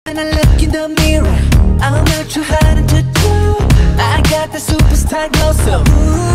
When I look in the mirror, I'm not too hard to do. I got the superstar glow, so ooh.